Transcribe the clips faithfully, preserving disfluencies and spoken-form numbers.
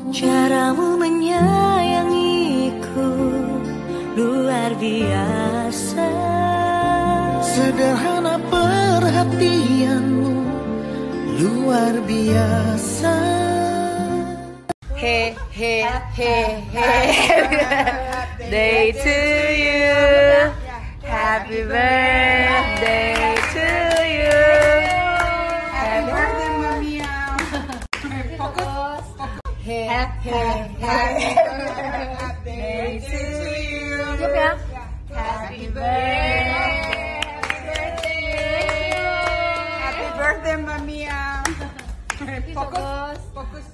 Caramu menyayangiku luar biasa. Sederhana perhatianmu luar biasa. He he he he. Day to you. Happy birthday to you. Happy birthday, Mami. Fokus. He he he. Day to you. Happy birthday. Happy birthday, Mami. Fokus. Fokus.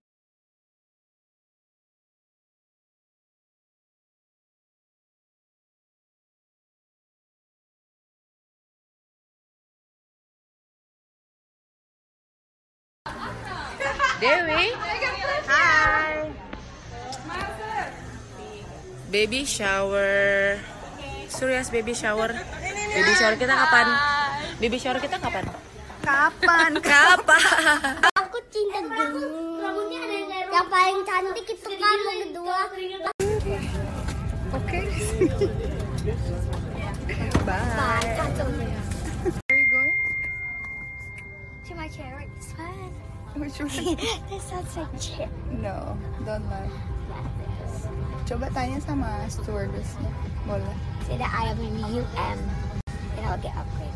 Dewi, hi. Baby shower. Serius baby shower. Baby shower kita kapan? Baby shower kita kapan? Kapan? Kapan? Aku cinta gemuk. Yang paling cantik itu kamu kedua. Oke. Bye. Where are you going? To my chair right this one. Which one? This sounds like chair. No, don't lie. Coba tanya sama stewardessnya. Boleh. Say that I am in U M and I'll get upgraded.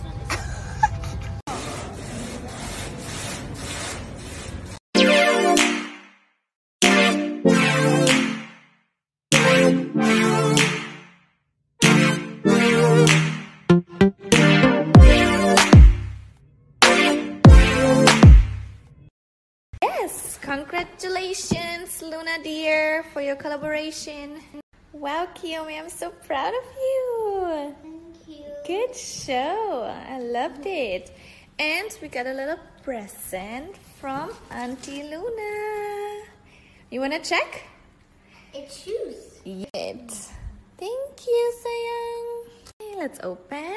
Congratulations, Luna dear, for your collaboration. Wow, Kiyomi, I'm so proud of you. Thank you. Good show. I loved it. And we got a little present from Auntie Luna. You wanna check? It's shoes. Yes. Thank you, sayang. Okay, let's open.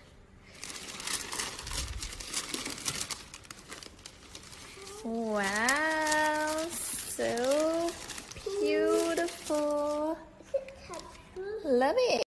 Wow, so beautiful. Love it.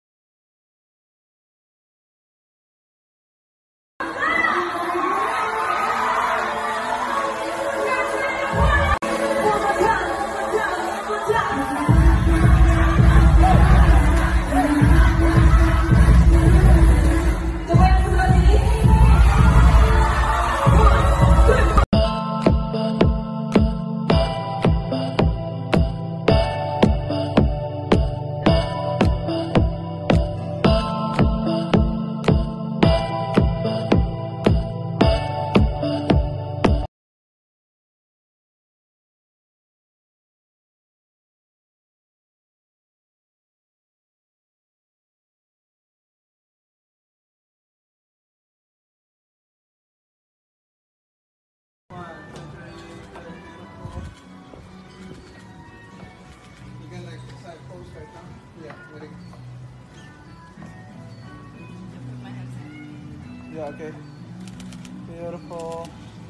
Yeah, okay. Beautiful.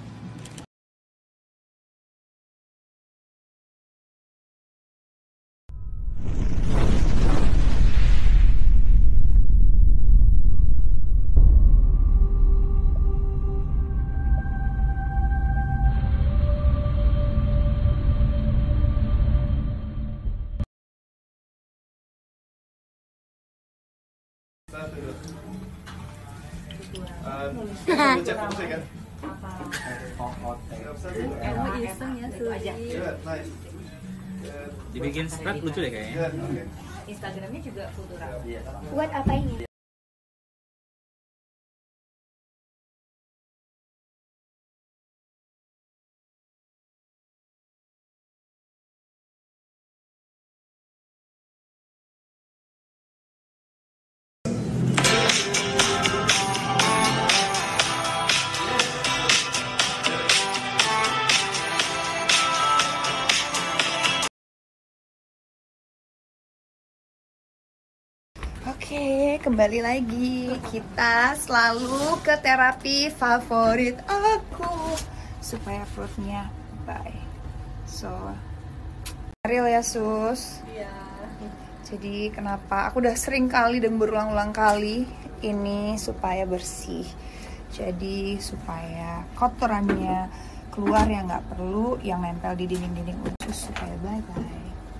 Kamu iseng ya, Suji. Dibikin spread lucu deh kayaknya. Instagramnya juga kultural. Buat apa ini? Oke, kembali lagi. Kita selalu ke terapi favorit aku supaya perutnya baik. So, Real ya sus. Iya. Jadi kenapa aku udah sering kali dan berulang-ulang kali ini supaya bersih. Jadi supaya kotorannya keluar yang nggak perlu, yang nempel di dinding-dinding usus supaya bye-bye.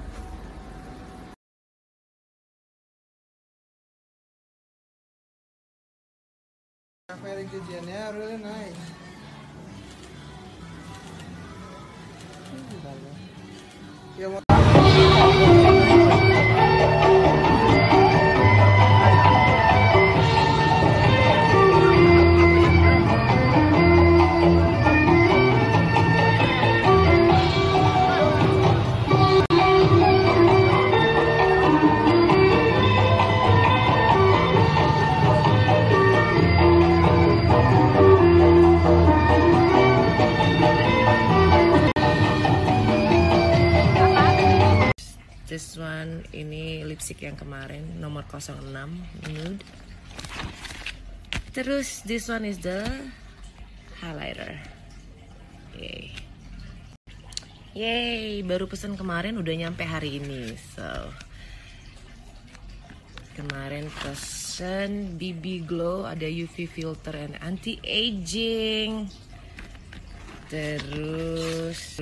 Very good, yeah, really nice. Yeah, well, This one, ini lipstick yang kemarin, nomor nol enam, nude. Terus this one is the highlighter. Yay. Yay, baru pesan kemarin udah nyampe hari ini. So, kemarin pesan B B Glow, ada U V filter and anti-aging. Terus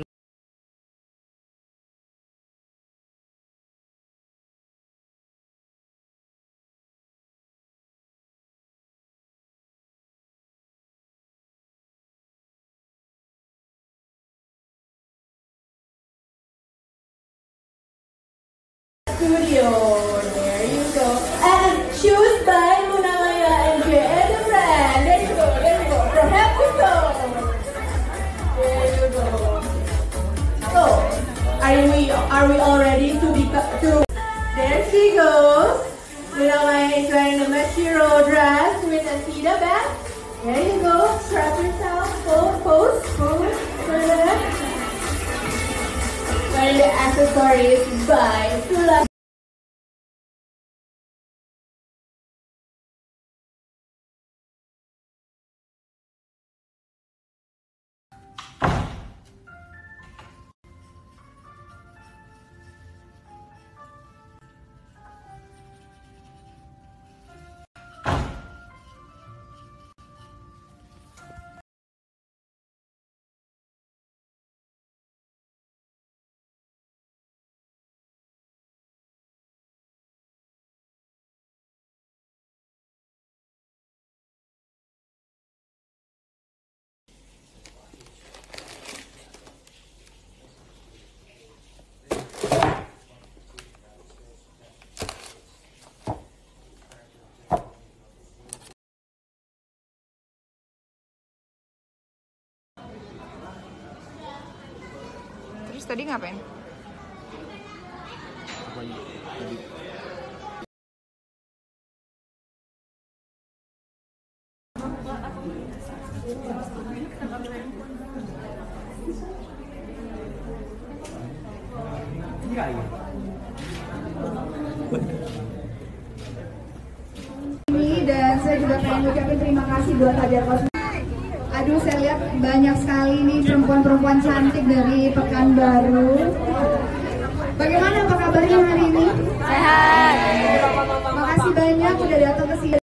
Studio, there you go. And shoes by Luna Maya and J and the brand. There you go, there you go. From head to toe. There you go. So, are we are we all ready to be to? There she goes. Luna Maya is wearing the Mashiro dress with a Tita bag. There you go. Strap yourself. Pose, pose, pose. For that. Wearing the accessories by Sula. Terus tadi ngapain? Ini dan saya juga pengen ucapin terima kasih buat Hajar Kosmetik. Aduh, saya lihat banyak sekali nih perempuan-perempuan cantik dari Pekanbaru. Bagaimana, apa kabarnya hari ini? Sehat. Makasih banyak udah datang ke sini.